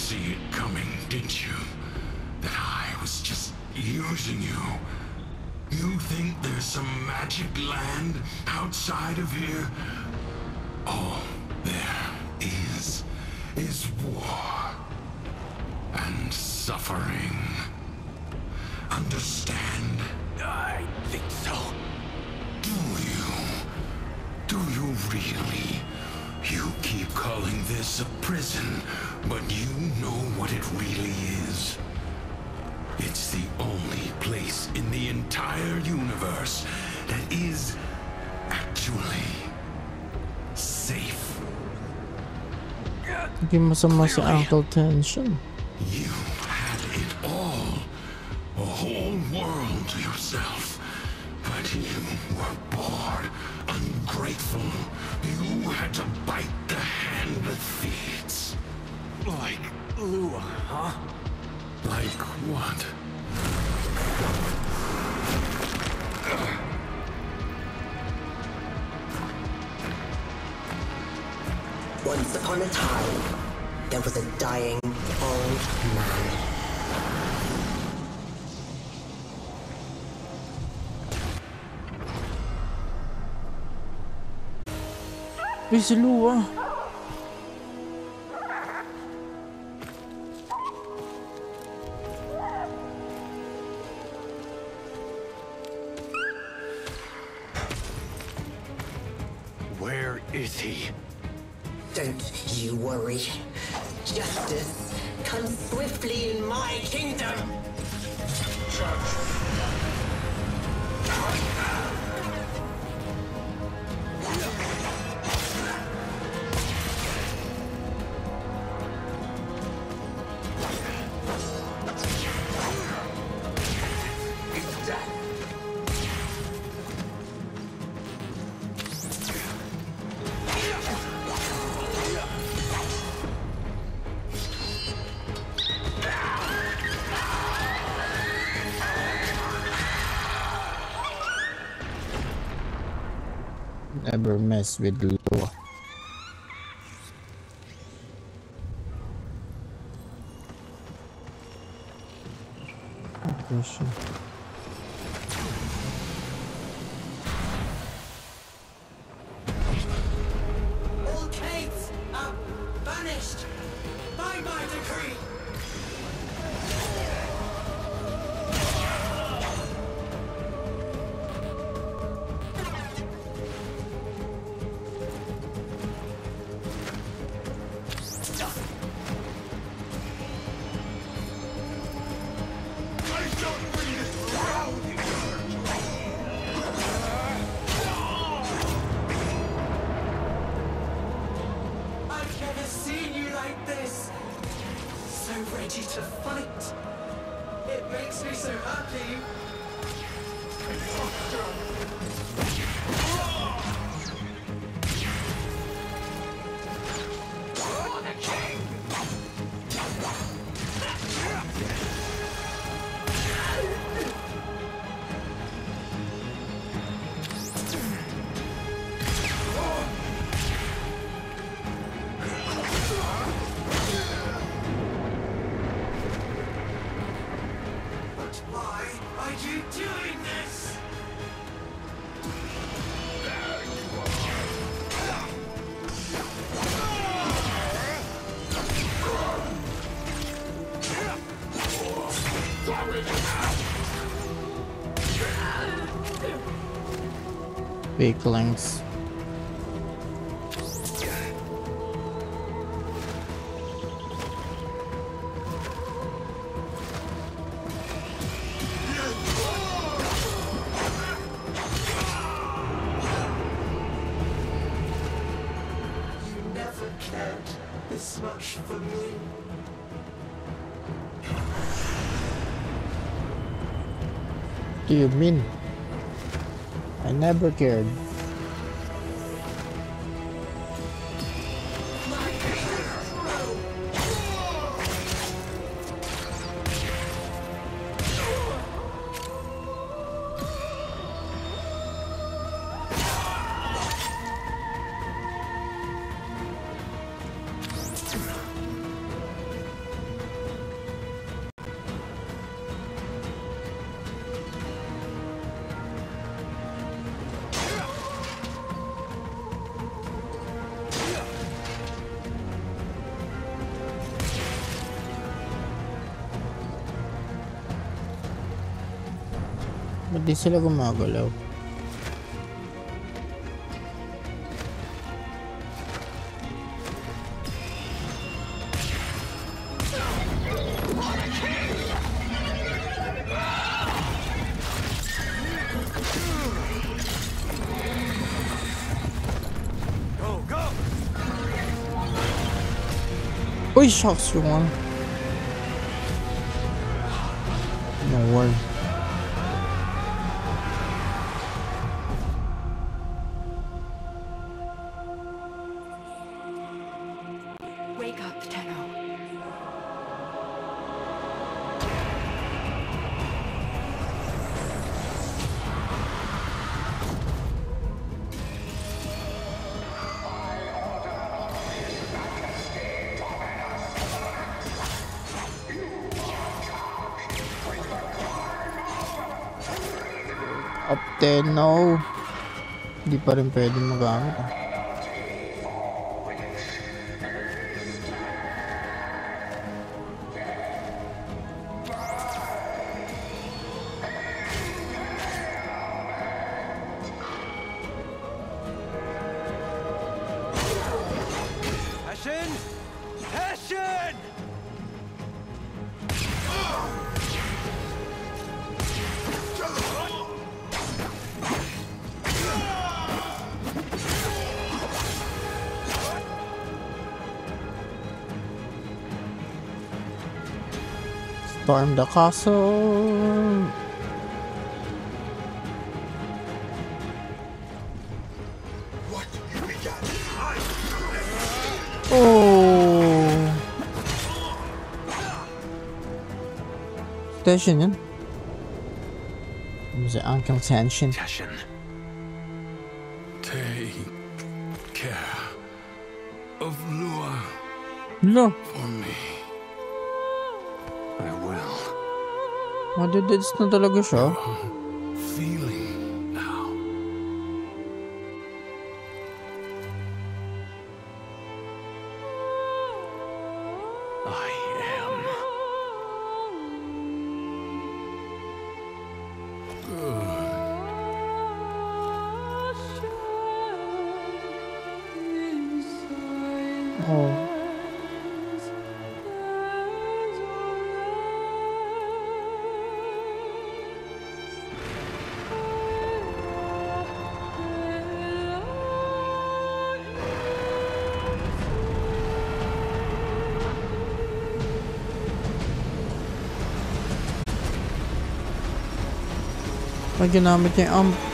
see it coming, didn't you? That I was just using you. You think there's some magic land outside of here? All there is war and suffering. Understand? I think so. Do you? Do you really? You keep calling this a prison, but you know what it really is. It's the only place in the entire universe that is actually safe. Hindi masama si Uncle Tension. You had it all. A whole world to yourself. But you were bored, ungrateful. You had to bite the hand that feeds. Like Lua, huh? Like what? Once upon a time, there was a dying old man. Uy, si Lua. Where is he? Don't you worry. Justice comes swiftly in my kingdom. Never mess with Lua. Aggression. All caves are banished by my decree. I've never seen you like this. So ready to fight. It makes me so happy. But why are you doing this? Weaklings. You never cared this much for me. Do you mean? I never cared. Ba't di sila gumagalaw? Go, go! Uy, shocks yung ano. No word. Wake up, Tenno. Up there, no. Hindi pa rin pwede magamit. Ashen! Ashen! Storm the castle. Oh. Station yan. Sa Uncle Tension. Ashen. Take care of Lua No. for me. I will. Madidits na talaga siya. Feeling now. I am. Oh. Pag ginamit niya yung